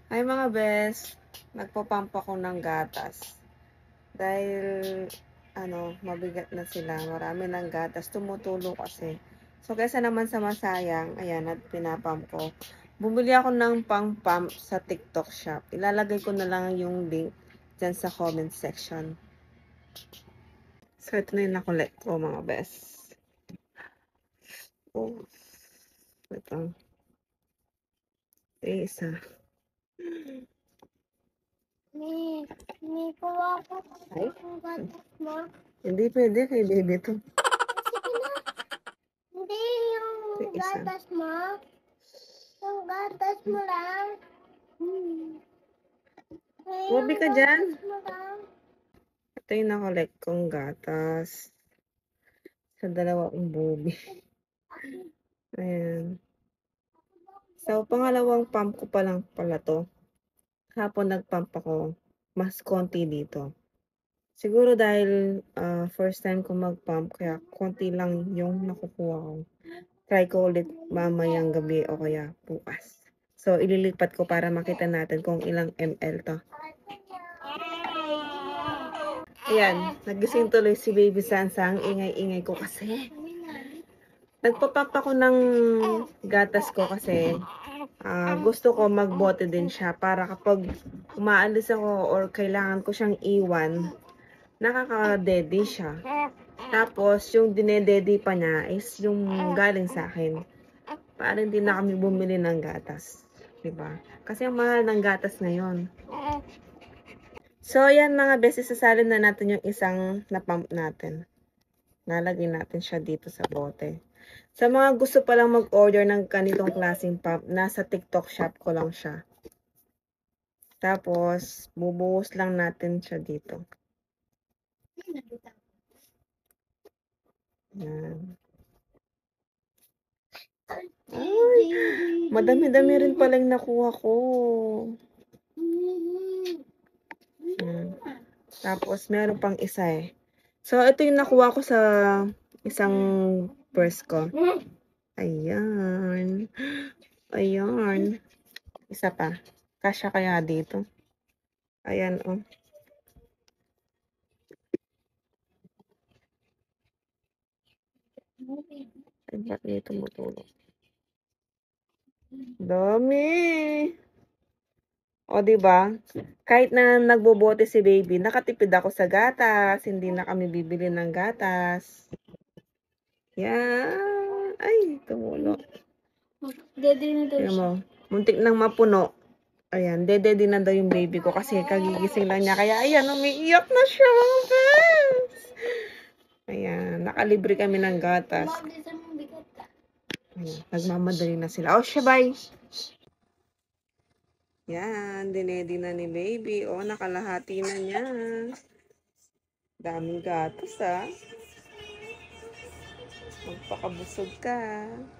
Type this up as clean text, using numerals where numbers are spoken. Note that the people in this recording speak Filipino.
Ay mga best, nagpapump ako ng gatas. Dahil, mabigat na sila. Marami ng gatas. Tumutulo kasi. So, kaysa naman sa masayang, ayan, at pinapump ko. Bumili ako ng pang-pump sa TikTok shop. Ilalagay ko na lang yung link dyan sa comment section. So, ito na yung nakulit ko mga best. Oh, ito. Isa. May kuha ko Ay? ng gatas mo. Hindi pwede kay baby to. Sige na. Hindi yung Isa. gatas mo. Yung gatas mo lang. Wabi ka dyan. Gatas mo lang. Ito yung nakolek kong gatas. Sa dalawang bobi. Ayan. So, pangalawang pump ko pa lang pala to. Hapon nagpump ako. Mas konti dito. Siguro dahil first time ko magpump, kaya konti lang yung nakukuha ko. Try ko ulit mamayang gabi o kaya bukas. So, ililipat ko para makita natin kung ilang ml to. Ayan, nagising tuloy si Baby Sansa. Ang ingay-ingay ko kasi. Nagpapump ako ng gatas ko kasi gusto ko magbote din siya para kapag umaalis ako or kailangan ko siyang iwan, nakaka-daddy siya. Tapos, yung dinededy pa niya is yung galing sa akin. Para hindi na kami bumili ng gatas. Diba? Kasi ang mahal ng gatas ngayon. So, yan mga beses, sasalin na natin yung isang na-pump natin. Nalagay natin siya dito sa bote. Sa mga gusto palang mag-order ng ganitong klaseng pump, nasa TikTok shop ko lang siya. Tapos, bubuhos lang natin siya dito. Yan. Ay, madami-dami rin palang nakuha ko. Yan. Tapos, meron pang isa eh. So, ito yung nakuha ko sa isang purse ko. Ayan. Ayan. Isa pa. Kasya kaya dito. Ayan, oh. Ay, ba't niya tumutulog? Dami! O, diba? Kahit na nagbobote si baby, nakatipid ako sa gatas. Hindi na kami bibili ng gatas. Yan. Ay, tumulo. Dede na daw Tingnan siya. mo. Muntik nang mapuno. Ayan, dede din na daw yung baby ko kasi kagigising lang niya. Kaya ayan, umiiyak na siya mga friends. Ayan, nakalibre kami ng gatas. Ayan, nagmamadali na sila. Oh, siya, bye. Yan, dinedi na ni baby. Oh, nakalahati na niya. Daming gatas, ah. Magpakabusog ka.